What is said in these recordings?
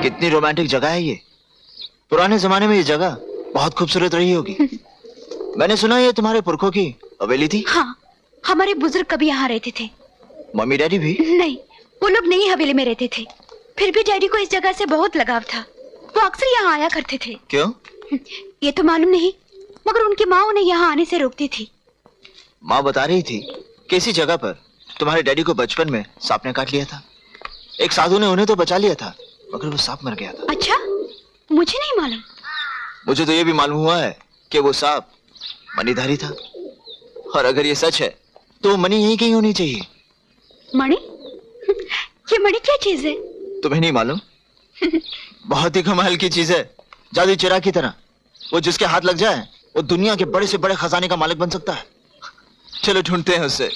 कितनी रोमांटिक जगह है ये। पुराने जमाने में ये जगह बहुत खूबसूरत रही होगी। मैंने सुना ये तुम्हारे पुरखों की हवेली थी। हाँ, हमारे बुजुर्ग कभी यहाँ रहते थे। मम्मी डैडी भी? नहीं, वो लोग नई हवेली में रहते थे। फिर भी डैडी को इस जगह से बहुत लगाव था। वो अक्सर यहाँ आया करते थे। क्यों? ये तो मालूम नहीं, मगर उनकी माँ उन्हें यहाँ आने से रोकती थी। माँ बता रही थी कि इसी जगह पर तुम्हारे डैडी को बचपन में सांप ने काट लिया था। एक साधु ने उन्हें तो बचा लिया था, मगर वो सांप मर गया था। अच्छा, मुझे नहीं मालूम। मुझे तो ये भी मालूम हुआ है कि वो सांप मणिधारी था। और अगर ये सच है तो मणि यहीं कहीं होनी चाहिए। मणि? ये मणि क्या चीज है? तुम्हें नहीं मालूम? बहुत ही कमाल की चीज है, जादुई चिराग की तरह। वो जिसके हाथ लग जाए वो दुनिया के बड़े से बड़े खजाने का मालिक बन सकता है। चलो ढूंढते हैं उससे।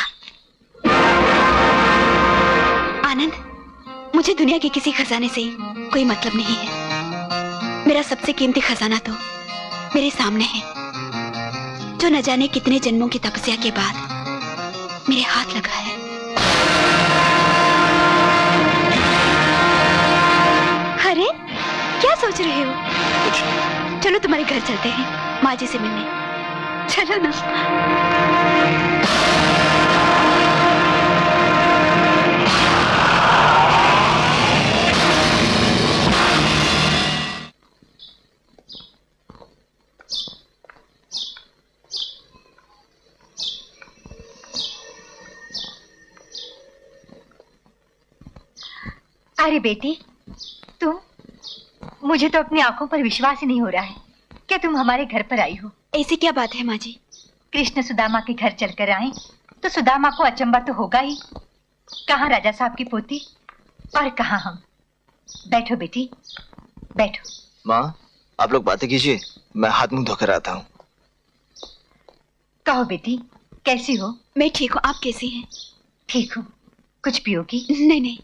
आनंद, मुझे दुनिया के किसी खजाने से कोई मतलब नहीं है। मेरा सबसे कीमती खजाना तो मेरे सामने है, जो न जाने कितने जन्मों की तपस्या के बाद मेरे हाथ लगा है। अरे, क्या सोच रहे हो? कुछ। चलो तुम्हारे घर चलते हैं माँ जी से मिलने। चलो ना। अरे बेटी, तुम, मुझे तो अपनी आंखों पर विश्वास ही नहीं हो रहा है कि तुम हमारे घर पर आई हो। ऐसी क्या बात है माँ जी? कृष्ण सुदामा के घर चलकर आए तो सुदामा को अचंबा तो होगा ही। कहाँ राजा साहब की पोती और कहाँ हम। बैठो बेटी, बैठो। माँ, आप लोग बातें कीजिए, मैं हाथ मुंह धोकर आता हूँ। कहो बेटी, कैसी हो? मैं ठीक हूँ, आप कैसी हैं? ठीक हूँ। कुछ पियोगी? नहीं नहीं।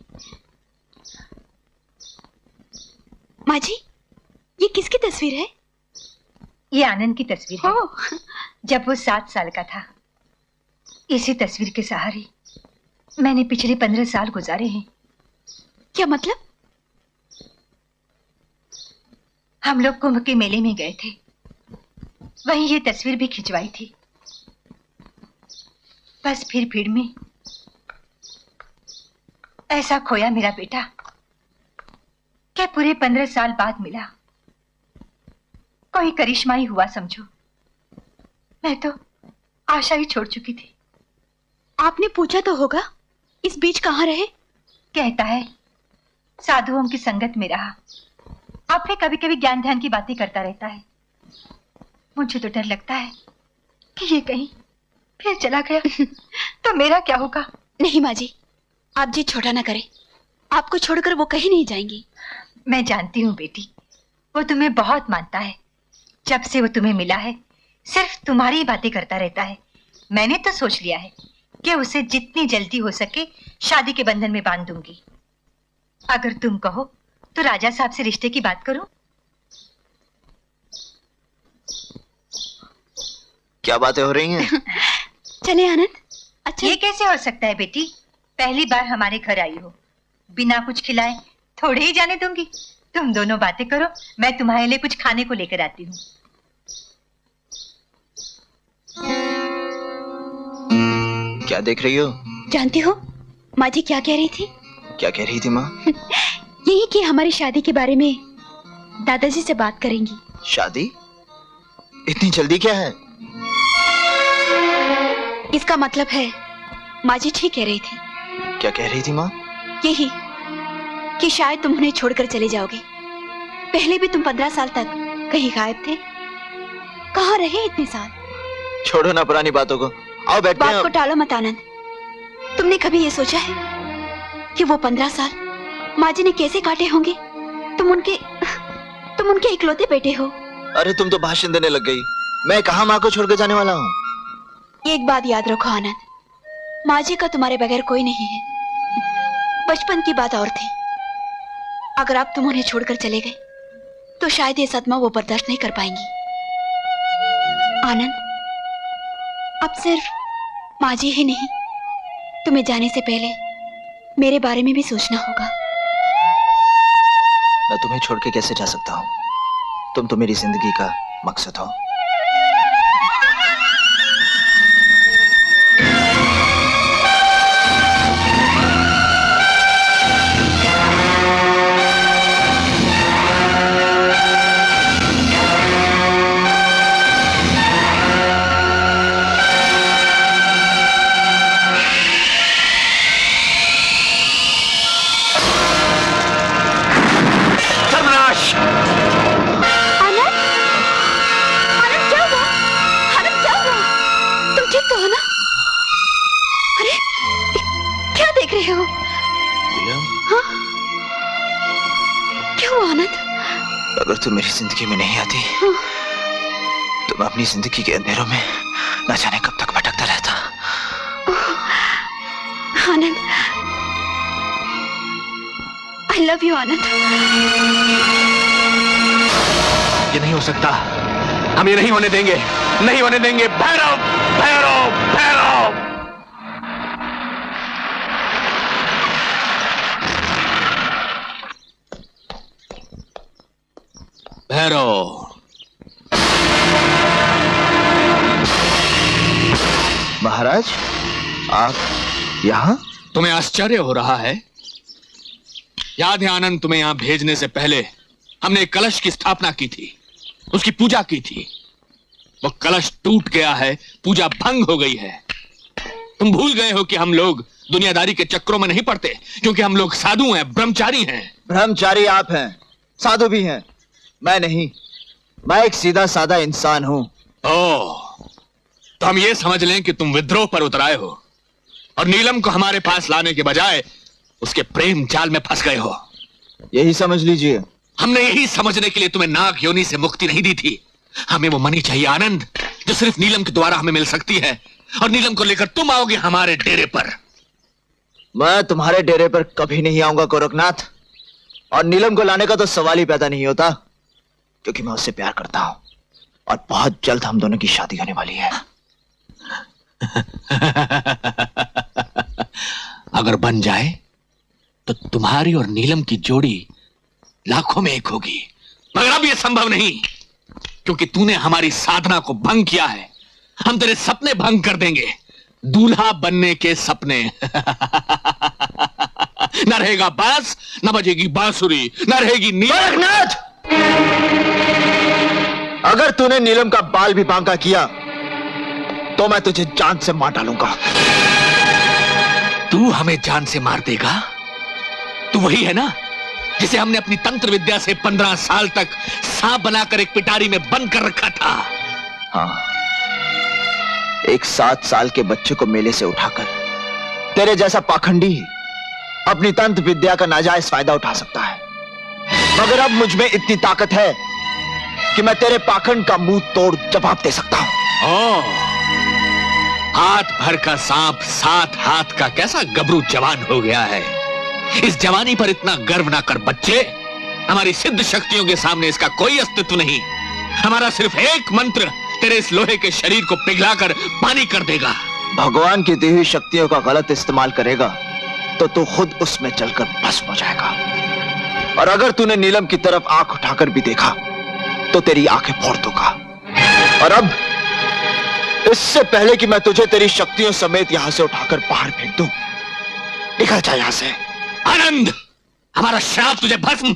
माँ जी, ये किसकी तस्वीर है? ये आनंद की तस्वीर है। जब वो 7 साल का था, इसी तस्वीर के सहारे मैंने पिछले 15 साल गुजारे हैं। क्या मतलब? हम लोग कुंभ के मेले में गए थे, वहीं ये तस्वीर भी खिंचवाई थी। बस फिर भीड़ में ऐसा खोया मेरा बेटा क्या पूरे 15 साल बाद मिला। कोई करिश्मा ही हुआ समझो। मैं तो आशा ही छोड़ चुकी थी। आपने पूछा तो होगा इस बीच कहाँ रहे? कहता है साधुओं की संगत में रहा। आपने कभी कभी ज्ञान ध्यान की बातें करता रहता है। मुझे तो डर लगता है कि ये कहीं फिर चला गया तो मेरा क्या होगा। नहीं माँ जी, आप जी छोटा ना करें। आपको छोड़कर वो कहीं नहीं जाएंगी। मैं जानती हूँ बेटी, वो तुम्हें बहुत मानता है। जब से वो तुम्हें मिला है सिर्फ तुम्हारी ही बातें करता रहता है। मैंने तो सोच लिया है कि उसे जितनी जल्दी हो सके शादी के बंधन में बांध दूंगी। अगर तुम कहो तो राजा साहब से रिश्ते की बात करूं? क्या बातें हो रही हैं? चले आनंद। अच्छा, ये कैसे हो सकता है बेटी? पहली बार हमारे घर आई हो, बिना कुछ खिलाए थोड़े ही जाने दूंगी। तुम दोनों बातें करो, मैं तुम्हारे लिए कुछ खाने को लेकर आती हूँ। क्या देख रही हो? जानती हो माँ जी क्या कह रही थी? क्या कह रही थी माँ? यही कि हमारी शादी के बारे में दादाजी से बात करेंगी। शादी? इतनी जल्दी क्या है? इसका मतलब है माँ जी ठीक कह रही थी। क्या कह रही थी माँ? यही कि शायद तुम उन्हें छोड़कर चले जाओगे। पहले भी तुम 15 साल तक कहीं गायब थे। कहाँ रहे इतने साल? छोड़ो ना पुरानी बातों को, आओ बैठते हैं। बात को टालो मत आनंद। तुमने कभी ये सोचा है कि वो 15 साल माँ जी ने कैसे काटे होंगे? तुम उनके इकलौते बेटे हो। अरे तुम तो भाषण देने लग गई। मैं कहाँ माँ को छोड़कर जाने वाला हूँ। एक बात याद रखो आनंद, माँ जी का तुम्हारे बगैर कोई नहीं है। बचपन की बात और थी। अगर आप तुम उन्हें छोड़कर चले गए तो शायद ये सदमा वो बर्दाश्त नहीं कर पाएंगी। आनंद, अब सिर्फ माँ जी ही नहीं, तुम्हें जाने से पहले मेरे बारे में भी सोचना होगा। मैं तुम्हें छोड़ के कैसे जा सकता हूँ? तुम तो मेरी जिंदगी का मकसद हो। अगर तुम मेरी जिंदगी में नहीं आती तो मैं अपनी जिंदगी के अंधेरों में न जाने कब तक भटकता रहता। Anand, I love you Anand. ये नहीं हो सकता, हम ये नहीं होने देंगे, नहीं होने देंगे। भैरव, भैरव, भैरव। भैरव, महाराज, आप यहाँ? तुम्हें आश्चर्य हो रहा है? याद है आनंद, तुम्हें यहां भेजने से पहले हमने एक कलश की स्थापना की थी, उसकी पूजा की थी। वो कलश टूट गया है, पूजा भंग हो गई है। तुम भूल गए हो कि हम लोग दुनियादारी के चक्रों में नहीं पड़ते, क्योंकि हम लोग साधु हैं, ब्रह्मचारी हैं। ब्रह्मचारी आप हैं, साधु भी हैं, मैं नहीं। मैं एक सीधा साधा इंसान हूं। ओह, तो हम ये समझ लें कि तुम विद्रोह पर उतर आए हो और नीलम को हमारे पास लाने के बजाय उसके प्रेम जाल में फंस गए हो। यही समझ लीजिए। हमने यही समझने के लिए तुम्हें नाग योनि से मुक्ति नहीं दी थी। हमें वो मणि चाहिए आनंद, जो सिर्फ नीलम के द्वारा हमें मिल सकती है, और नीलम को लेकर तुम आओगे हमारे डेरे पर। मैं तुम्हारे डेरे पर कभी नहीं आऊंगा गोरखनाथ, और नीलम को लाने का तो सवाल ही पैदा नहीं होता, क्योंकि मैं उससे प्यार करता हूं और बहुत जल्द हम दोनों की शादी होने वाली है। अगर बन जाए तो तुम्हारी और नीलम की जोड़ी लाखों में एक होगी, मगर अब यह संभव नहीं, क्योंकि तूने हमारी साधना को भंग किया है। हम तेरे सपने भंग कर देंगे, दूल्हा बनने के सपने। न रहेगा बांस, न बजेगी बांसुरी, न रहेगी नीलम। अगर तूने नीलम का बाल भी बांका किया तो मैं तुझे जान से मार डालूंगा। तू हमें जान से मार देगा? तू वही है ना जिसे हमने अपनी तंत्र विद्या से 15 साल तक सांप बनाकर एक पिटारी में बंद कर रखा था। हाँ, एक 7 साल के बच्चे को मेले से उठाकर तेरे जैसा पाखंडी अपनी तंत्र विद्या का नाजायज फायदा उठा सकता है, मगर अब मुझ में इतनी ताकत है कि मैं तेरे पाखंड का मुंह तोड़ जवाब दे सकता हूं। हाथ भर का सांप 7 हाथ का कैसा गबरू जवान हो गया है। इस जवानी पर इतना गर्व ना कर बच्चे। हमारी सिद्ध शक्तियों के सामने इसका कोई अस्तित्व नहीं। हमारा सिर्फ एक मंत्र तेरे इस लोहे के शरीर को पिघलाकर पानी कर देगा। भगवान की दी हुई शक्तियों का गलत इस्तेमाल करेगा तो तू खुद उसमें चलकर भस्म हो जाएगा, और अगर तूने नीलम की तरफ आंख उठाकर भी देखा तो तेरी आंखें फोड़ दूंगा। और अब इससे पहले कि मैं तुझे तेरी शक्तियों समेत यहां से उठाकर बाहर फेंक दूं, निकल जा यहां से। आनंद, हमारा श्राप तुझे भस्म।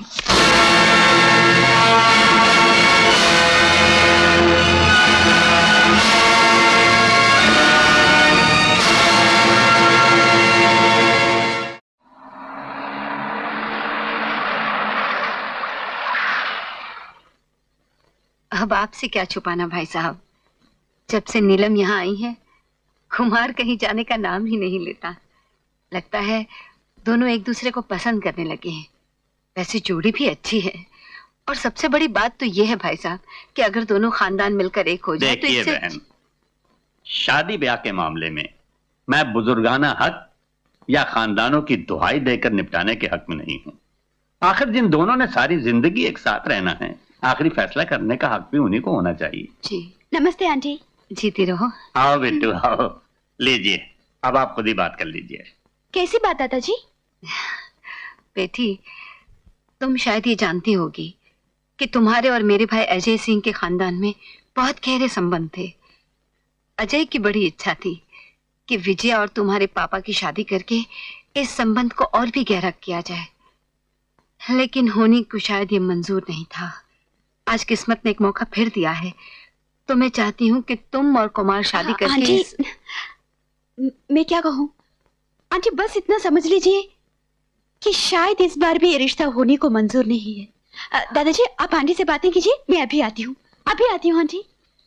अब आपसे क्या छुपाना भाई साहब, जब से नीलम यहाँ आई है कुमार कहीं जाने का नाम ही नहीं लेता। लगता है दोनों एक दूसरे को पसंद करने लगे हैं। वैसे जोड़ी भी अच्छी है, और सबसे बड़ी बात तो ये है भाई साहब कि अगर दोनों खानदान मिलकर एक हो जाए तो इससे... बहन, शादी ब्याह के मामले में मैं बुजुर्गाना हक या खानदानों की दुहाई देकर निपटाने के हक में नहीं हूँ। आखिर जिन दोनों ने सारी जिंदगी एक साथ रहना है, आखिरी फैसला करने का हक भी उन्हीं को होना चाहिए। जी नमस्ते आंटी। जीती रहो। आओ बेटू आओ, लीजिए, अब आप खुद ही बात कर लीजिए। कैसी बात दादा जी? बेटी, तुम शायद ये जानती होगी कि तुम्हारे और मेरे भाई अजय सिंह के खानदान में बहुत गहरे संबंध थे। अजय की बड़ी इच्छा थी कि विजया और तुम्हारे पापा की शादी करके इस संबंध को और भी गहरा किया जाए, लेकिन होनी को शायद ये मंजूर नहीं था। आज किस्मत ने एक मौका फिर दिया है, तो मैं चाहती हूँ कि तुम और कुमार शादी करके मैं क्या कहूँ आंटी, बस इतना समझ लीजिए कि शायद इस बार भी ये रिश्ता होने को मंजूर नहीं है। दादाजी आप आंटी से बातें कीजिए, मैं अभी आती हूँ आंटी।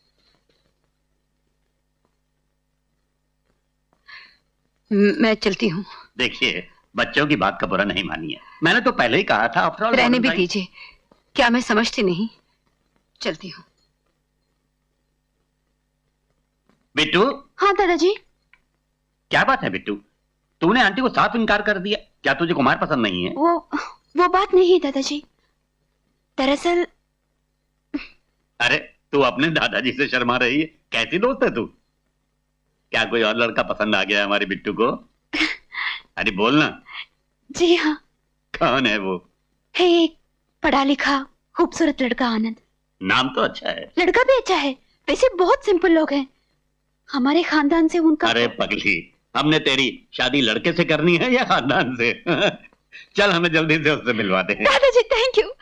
मैं चलती हूँ। देखिए, बच्चों की बात का बुरा नहीं मानिए, मैंने तो पहले ही कहा था। आफ्टर ऑल रहने भी दीजिए, क्या मैं समझती नहीं? चलती हूँ। बिट्टू। हाँ दादाजी। क्या बात है बिट्टू, तूने आंटी को साफ इनकार कर दिया। क्या तुझे कुमार पसंद नहीं है? वो बात नहीं है दादाजी, दरअसल। अरे तू अपने दादाजी से शर्मा रही है, कैसी दोस्त है तू? क्या कोई और लड़का पसंद आ गया हमारे बिट्टू को? अरे बोलना। जी हाँ। कौन है वो? है एक पढ़ा लिखा खूबसूरत लड़का, आनंद। नाम तो अच्छा है। लड़का भी अच्छा है, वैसे बहुत सिंपल लोग हैं। हमारे खानदान से उनका। अरे पगली, हमने तेरी शादी लड़के से करनी है या खानदान से? चल हमें जल्दी से उससे मिलवा दे। दादाजी थैंक यू।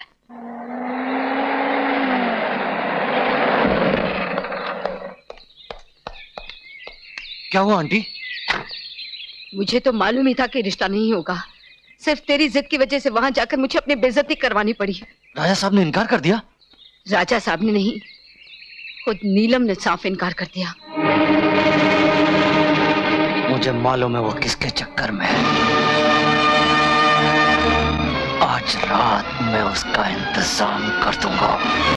क्या हुआ आंटी? मुझे तो मालूम ही था कि रिश्ता नहीं होगा, सिर्फ तेरी जिद की वजह से वहां जाकर मुझे अपनी बेइज्जती करवानी पड़ी। राजा साहब ने इनकार कर दिया? राजा साहब ने नहीं, खुद नीलम ने साफ इनकार कर दिया। मुझे मालूम है वो किसके चक्कर में है। आज रात मैं उसका इंतजाम कर दूंगा।